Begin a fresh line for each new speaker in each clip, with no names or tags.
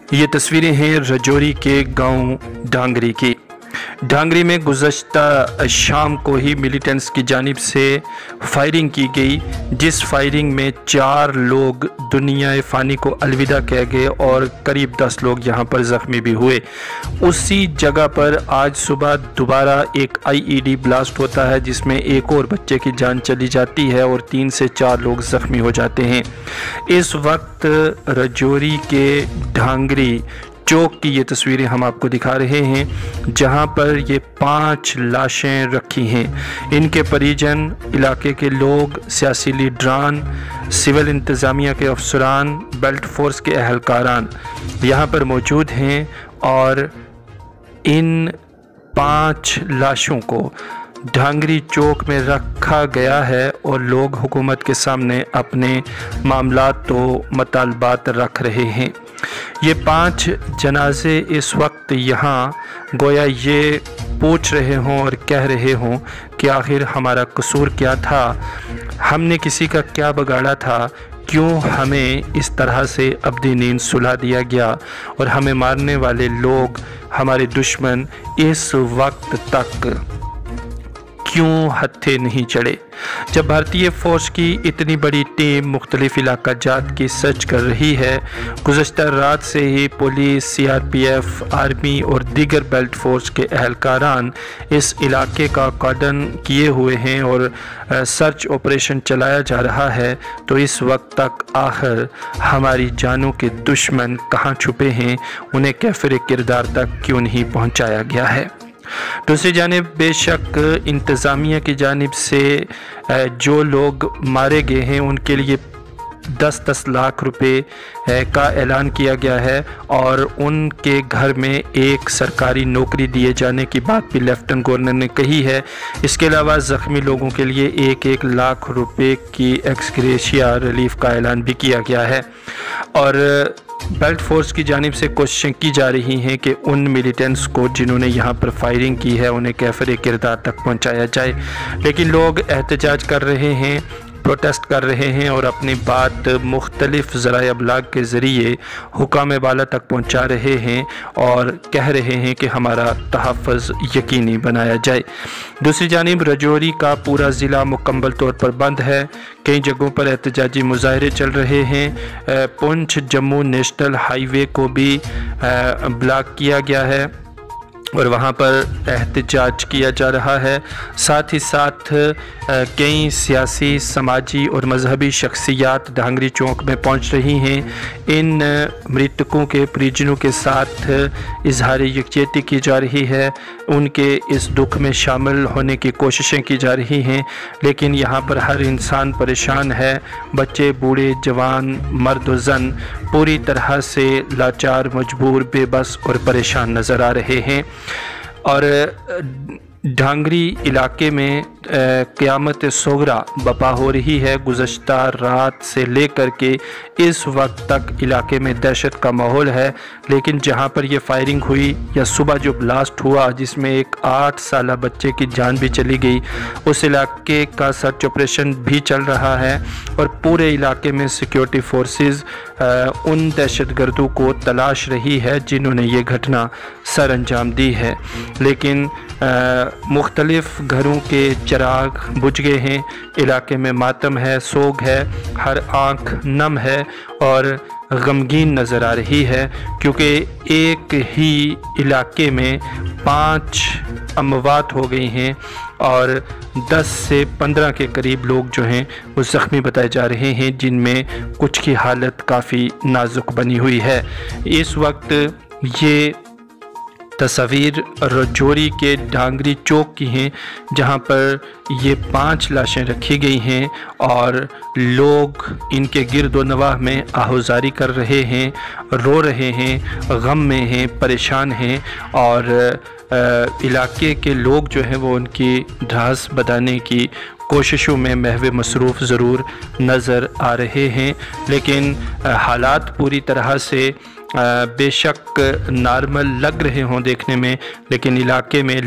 یہ تصویریں ہیں رجوری کے گاؤں ڈھانگری کی۔ ڈھانگری میں گزشتہ شام کو ہی ملیٹنٹس کی جانب سے فائرنگ کی گئی، جس فائرنگ میں 4 لوگ دنیا فانی کو الوداع کہہ گئے اور قریب 10 لوگ یہاں پر زخمی بھی ہوئے۔ اسی جگہ پر آج صبح دوبارہ ایک IED بلاسٹ ہوتا ہے، جس میں ایک اور بچے کی جان چلی جاتی ہے اور 3 سے 4 لوگ زخمی ہو جاتے ہیں۔ اس وقت رجوری کے ڈھانگری چوک کی یہ تصویریں ہم آپ کو دکھا رہے ہیں، جہاں پر یہ 5 لاشیں رکھی ہیں۔ ان کے پریجن، علاقے کے لوگ، سیاسی لیڈران، سول انتظامیہ کے افسران، بیلٹ فورس کے اہلکاران یہاں پر موجود ہیں، اور ان 5 لاشوں کو ڈھانگری چوک میں رکھا گیا ہے اور لوگ حکومت کے سامنے اپنے معاملات و مطالبات رکھ رہے ہیں۔ یہ 5 جنازے اس وقت یہاں گویا یہ پوچھ رہے ہوں اور کہہ رہے ہوں کہ آخر ہمارا قصور کیا تھا، ہم نے کسی کا کیا بگاڑا تھا، کیوں ہمیں اس طرح سے ابدی نیند سلا دیا گیا، اور ہمیں مارنے والے لوگ، ہمارے دشمن اس وقت تک کیوں ہتھے نہیں چڑھے۔ جب بھارتی فوج کی اتنی بڑی ٹیم مختلف علاقہ جات کی سرچ کر رہی ہے، گزشتہ رات سے ہی پولیس، CRPF، آرمی اور دیگر بیلٹ فورس کے اہلکاران اس علاقے کا کارڈن کیے ہوئے ہیں اور سرچ آپریشن چلایا جا رہا ہے، تو اس وقت تک آخر ہماری جانوں کے دشمن کہاں چھپے ہیں، انہیں کیفر کردار تک کیوں نہیں پہنچایا گیا ہے۔ دوسری جانب بے شک انتظامیہ کی جانب سے جو لوگ مارے گئے ہیں ان کے لیے 10-10 لاکھ روپے کا اعلان کیا گیا ہے، اور ان کے گھر میں ایک سرکاری نوکری دیے جانے کی بات بھی لیفٹنٹ گورنر نے کہی ہے۔ اس کے علاوہ زخمی لوگوں کے لیے 1-1 لاکھ روپے کی ایکس گریشیا ریلیف کا اعلان بھی کیا گیا ہے، اور بیلٹ فورس کی جانب سے کوششیں کی جا رہی ہیں کہ ان ملیٹنٹس کو جنہوں نے یہاں پر فائرنگ کی ہے انہیں کیفر کردار تک پہنچایا جائے، لیکن لوگ احتجاج کر رہے ہیں، پروٹیسٹ کر رہے ہیں اور اپنی بات مختلف ذرائع ابلاغ کے ذریعے حکام بالا تک پہنچا رہے ہیں اور کہہ رہے ہیں کہ ہمارا تحفظ یقینی بنایا جائے۔ دوسری جانب رجوری کا پورا ضلع مکمل طور پر بند ہے، کئی جگہوں پر احتجاجی مظاہرے چل رہے ہیں۔ Poonch Jammu national highway کو بھی بلاک کیا گیا ہے اور وہاں پر احتجاج کیا جا رہا ہے۔ ساتھ ہی ساتھ کئی سیاسی، سماجی اور مذہبی شخصیات ڈھانگری چوک میں پہنچ رہی ہیں۔ ان مرتکوں کے پریجنوں کے ساتھ اظہار یکجہتی کی جا رہی ہے، ان کے اس دکھ میں شامل ہونے کی کوششیں کی جا رہی ہیں، لیکن یہاں پر ہر انسان پریشان ہے، بچے، بوڑھے، جوان، مرد و زن پوری طرح سے لاچار، مجبور، بے بس اور پریشان نظر آ رہے ہیں۔ اور ڈھانگری علاقے میں قیامت صغری بپا ہو رہی ہے۔ گزشتہ رات سے لے کر کے اس وقت تک علاقے میں دہشت کا ماحول ہے، لیکن جہاں پر یہ فائرنگ ہوئی یا صبح جو بلاسٹ ہوا جس میں ایک 8 سالہ بچے کی جان بھی چلی گئی، اس علاقے کا سرچ آپریشن بھی چل رہا ہے اور پورے علاقے میں سیکیورٹی فورسز ان دہشت گردوں کو تلاش رہی ہے جنہوں نے یہ گھٹنا سر انجام دی ہے، لیکن مختلف گھروں کے چراغ بجھ گئے ہیں، علاقے میں ماتم ہے، سوگ ہے، ہر آنکھ نم ہے اور غمگین نظر آ رہی ہے، کیونکہ ایک ہی علاقے میں 5 اموات ہو گئی ہیں اور 10 سے 15 کے قریب لوگ جو ہیں وہ زخمی بتائے جا رہے ہیں، جن میں کچھ کی حالت کافی نازک بنی ہوئی ہے۔ اس وقت یہ تصاویر رجوری کے ڈھانگری چوک کی ہیں، جہاں پر یہ 5 لاشیں رکھی گئی ہیں اور لوگ ان کے گرد و نواح میں آہوزاری کر رہے ہیں، رو رہے ہیں، غم میں ہیں، پریشان ہیں، اور علاقے کے لوگ جو ہیں وہ ان کی ڈھاس بدانے کی کوششوں میں محو مصروف ضرور نظر آ رہے ہیں، لیکن حالات پوری طرح سے بے شک نارمل لگ رہے ہوں دیکھنے میں، لیکن علاقے میں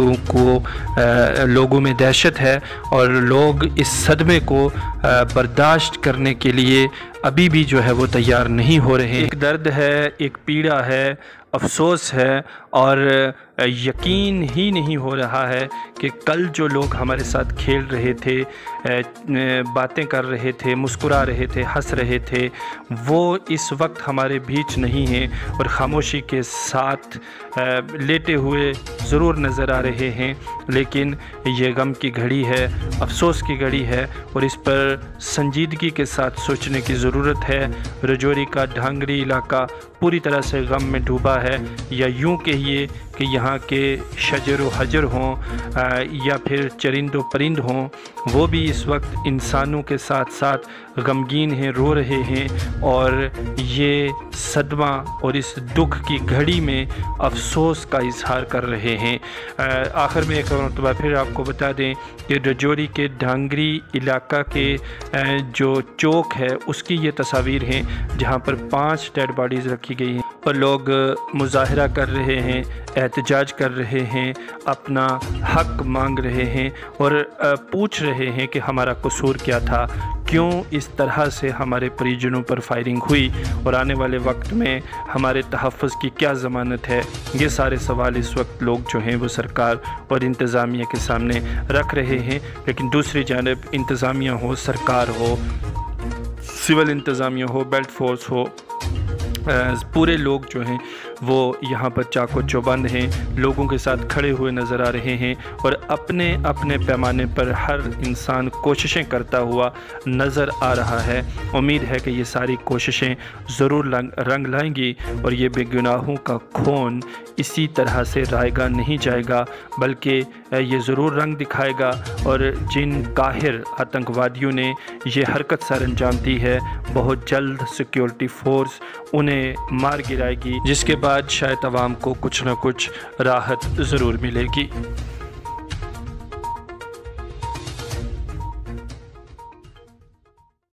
لوگوں میں دہشت ہے اور لوگ اس صدمے کو برداشت کرنے کے لیے ابھی بھی جو ہے وہ تیار نہیں ہو رہے ہیں۔ ایک درد ہے، ایک پیڑا ہے، افسوس ہے، اور یقین ہی نہیں ہو رہا ہے کہ کل جو لوگ ہمارے ساتھ کھیل رہے تھے، باتیں کر رہے تھے، مسکرا رہے تھے، ہنس رہے تھے، وہ اس وقت ہمارے بیچ نہیں ہیں اور خاموشی کے ساتھ لیٹے ہوئے ضرور نظر آ رہے ہیں، لیکن یہ غم کی گھڑی ہے، افسوس کی گھڑی ہے، اور اس پر سنجیدگی کے ساتھ سوچنے کی ضرورت ہے۔ رجوری کا ڈھانگری علاقہ پوری طرح سے غم میں ڈوبا ہے، یا یوں کہیے کہ یہاں کے شجر و حجر ہوں یا پھر چرند و پرند ہوں، وہ بھی اس وقت انسانوں کے ساتھ ساتھ غمگین ہیں، رو رہے ہیں، اور یہ صدمہ اور اس دکھ کی گھڑی میں افسوس کا اظہار کر رہے ہیں۔ آخر میں ایک مرتبہ پھر آپ کو بتا دیں کہ رجوری کے ڈھانگری علاقہ کے جو چوک ہے اس کی یہ تصاویر ہیں، جہاں پر 5 ڈیڈ باڈیز رکھی گئی ہیں اور لوگ مظاہرہ کر رہے ہیں، احتجاج کر رہے ہیں، اپنا حق مانگ رہے ہیں، اور پوچھ رہے ہیں کہ ہمارا قصور کیا تھا، کیوں اس طرح سے ہمارے پریجنوں پر فائرنگ ہوئی، اور آنے والے وقت میں ہمارے تحفظ کی کیا ضمانت ہے۔ یہ سارے سوال اس وقت لوگ جو ہیں وہ سرکار اور انتظامیہ کے سامنے رکھ رہے ہیں، لیکن دوسری جانب انتظامیہ ہو، سرکار ہو، سول انتظامیہ ہو، بیلٹ فورس ہو، پورے لوگ جو ہیں وہ یہاں پر چاق و چوبند ہیں، لوگوں کے ساتھ کھڑے ہوئے نظر آ رہے ہیں، اور اپنے اپنے پیمانے پر ہر انسان کوششیں کرتا ہوا نظر آ رہا ہے۔ امید ہے کہ یہ ساری کوششیں ضرور رنگ لائیں گی، اور یہ بے گناہوں کا خون اسی طرح سے رائے گا نہیں جائے گا، بلکہ یہ ضرور رنگ دکھائے گا، اور جن قاہر آتنکوادیوں نے یہ حرکت سر انجام دی ہے، بہت جلد سیکیورٹی فورس انہیں مار گرائے گی، جس کے بعد شاید عوام کو کچھ نہ کچھ راحت ضرور ملے گی۔